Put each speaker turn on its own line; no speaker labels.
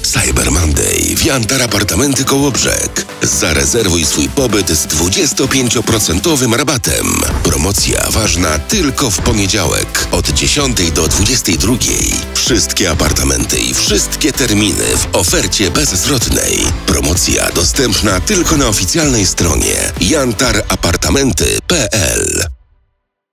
Cyber Monday w Jantar Apartamenty Kołobrzeg. Zarezerwuj swój pobyt z 25% rabatem. Promocja ważna tylko w poniedziałek od 10 do 22. Wszystkie apartamenty i wszystkie terminy w ofercie bezzwrotnej. Promocja dostępna tylko na oficjalnej stronie jantarapartamenty.pl.